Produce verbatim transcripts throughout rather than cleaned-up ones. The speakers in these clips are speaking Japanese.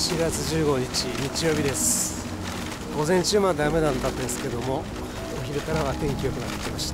しがつじゅうごにち日曜日です。午前中まで雨だったんですけども、お昼からは天気良くなってきました。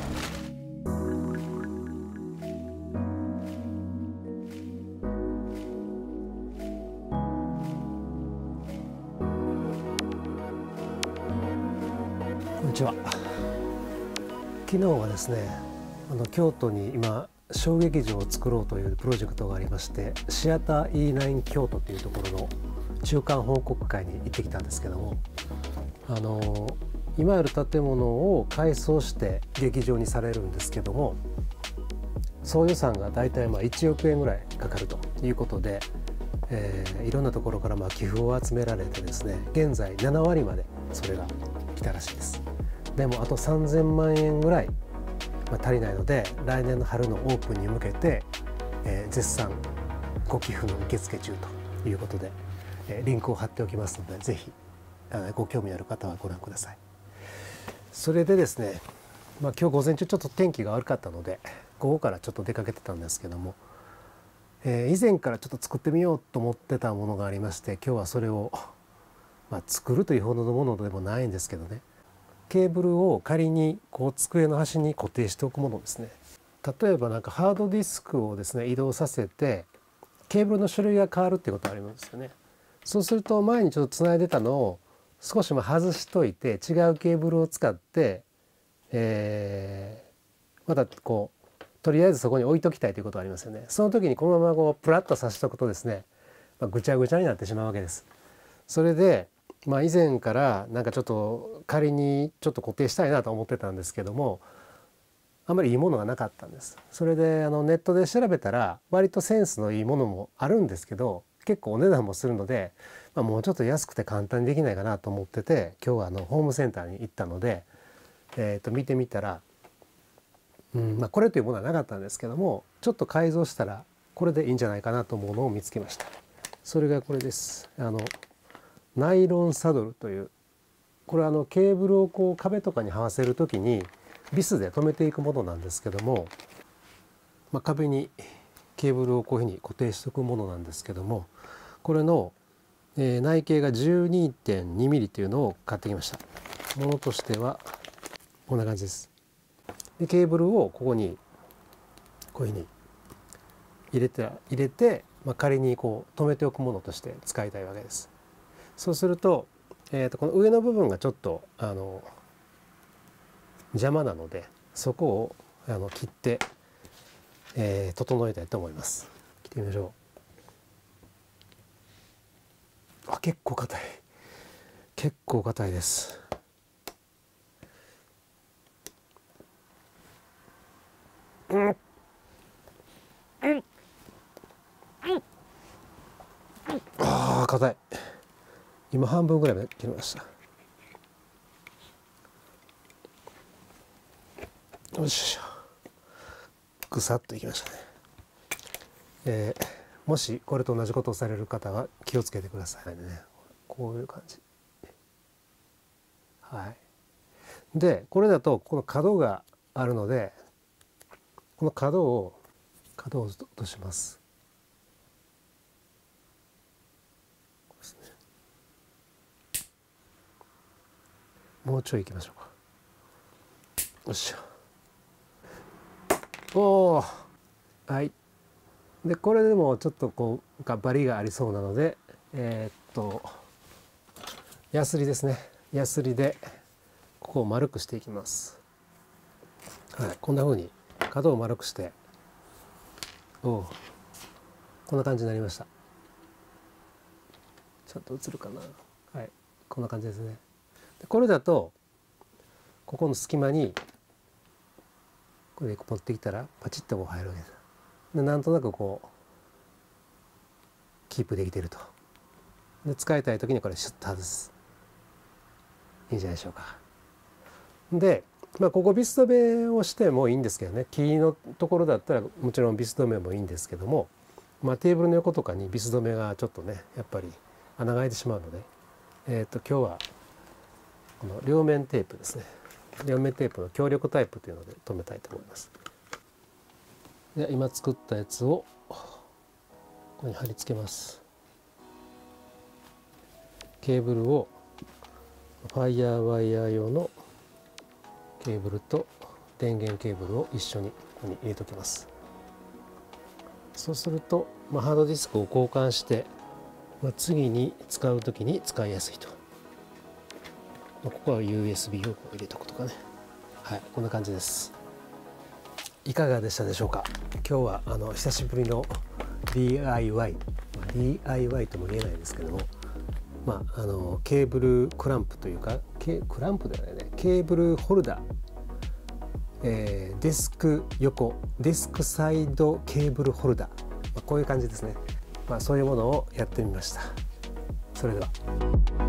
こんにちは。昨日はですね、あの京都に今小劇場を作ろうというプロジェクトがありまして、シアター イーナイン 京都というところの中間報告会に行ってきたんですけども、あの今ある建物を改装して劇場にされるんですけども、総予算がだいたいまあいちおくえんぐらいかかるということで、えー、いろんなところからまあ寄付を集められてですね、現在ななわりまでそれが来たらしいです。でもあとさんぜんまんえんぐらい、まあ、足りないので、来年の春のオープンに向けて、えー、絶賛ご寄付の受付中ということで、えー、リンクを貼っておきますので、ぜひご興味ある方はご覧ください。それでですね、まあ、今日午前中ちょっと天気が悪かったので午後からちょっと出かけてたんですけども、えー、以前からちょっと作ってみようと思ってたものがありまして、今日はそれを、まあ、作るというほどのものでもないんですけどね、ケーブルを仮にこう机の端に固定しておくものですね。例えばなんかハードディスクをですね移動させてケーブルの種類が変わるっていうことがありますよね。そうすると前にちょっとつないでたのを少し外しといて、違うケーブルを使って、えー、またこうとりあえずそこに置いときたいということがありますよね。その時にこのままこうプラッとさしとくとですね、まあ、ぐちゃぐちゃになってしまうわけです。それでまあ以前からなんかちょっと仮にちょっと固定したいなと思ってたんですけども、あんまりいいものがなかったんです。それであのネットで調べたら割とセンスのいいものもあるんですけど、結構お値段もするので、まあ、もうちょっと安くて簡単にできないかなと思ってて、今日はあのホームセンターに行ったので、えー、と見てみたら、うんまあ、これというものはなかったんですけども、ちょっと改造したらこれでいいんじゃないかなと思うのを見つけました。それがこれです。あのナイロンサドルという、これはあのケーブルをこう壁とかに這わせる時にビスで留めていくものなんですけども、まあ、壁にケーブルをこういうふうに固定しておくものなんですけども、これの、えー、内径が じゅうにてんにミリというのを買ってきました。ものとしてはこんな感じです。でケーブルをここにこういうふうに入れて入れて、まあ、仮にこう留めておくものとして使いたいわけです。そうすると、えー、とこの上の部分がちょっとあの邪魔なので、そこをあの切って、えー、整えたいと思います。切ってみましょう。あ、結構硬い。結構硬いです。うん。うん。ああ、硬い。今半分ぐらいまで切りました。よいしょ。ぐさっといきましたね。えー、もしこれと同じことをされる方は気をつけてくださいね。こういう感じ。はい。で、これだとこの角があるので、この角を角を落とします。もうちょい行きましょうか。よっしゃ。おお、はい。でこれでもちょっとこうバリがありそうなので、えー、っとヤスリですね。ヤスリでここを丸くしていきます。はい、こんな風に角を丸くして、おお、こんな感じになりました。ちょっと映るかな。はい、こんな感じですね。でこれだとここの隙間にこれ持ってきたらパチッとこう入るわけです。でなんとなくこうキープできていると。で使いたい時にこれシュッと外す。いいんじゃないでしょうか。で、まあ、ここビス止めをしてもいいんですけどね、木のところだったらもちろんビス止めもいいんですけども、まあ、テーブルの横とかにビス止めがちょっとねやっぱり穴が開いてしまうので、えー、と今日はこの両面テープですね、両面テープの強力タイプというので留めたいと思います。で今作ったやつをここに貼り付けます。 ケーブルをファイヤーワイヤー用のケーブルと電源ケーブルを一緒にここに入れておきます。そうすると、まあ、ハードディスクを交換して、まあ、次に使う時に使いやすいと。まあ、ここは ユーエスビー を入れておくとかね。はい、こんな感じです。いかがでしたでしょうか。今日はあの久しぶりの ディーアイワイ、まあ、ディーアイワイ とも言えないですけども、まあ、あのケーブルクランプというかケクランプではないね、ケーブルホルダー、えー、デスク横デスクサイドケーブルホルダー、まあ、こういう感じですね。まあ、そういうものをやってみました。それでは。